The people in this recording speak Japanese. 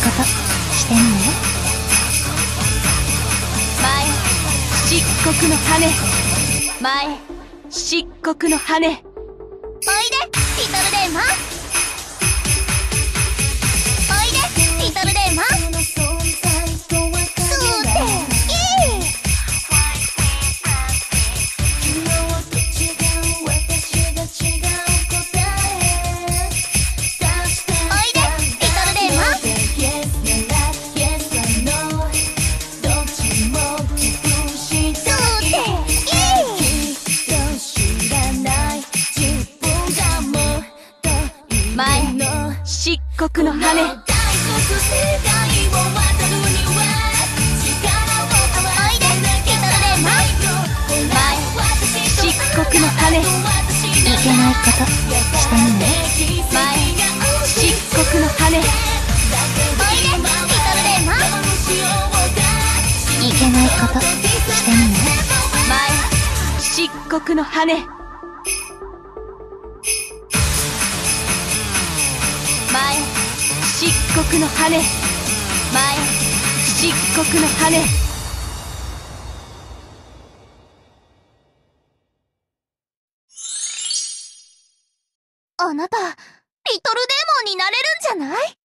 ことしてみよ。 前漆黒の羽、前漆黒の羽。おいでリトルデーモン、おいでリトルデーモン。前漆黒の羽、おいでリトルデーモン。前漆黒の羽、 いけないことしてみよ。 前漆黒の羽、おいでリトルデーモン。 いけないことしてみよ。 前漆黒の羽、前漆黒の羽、前漆黒の羽。あなたリトルデーモンになれるんじゃない？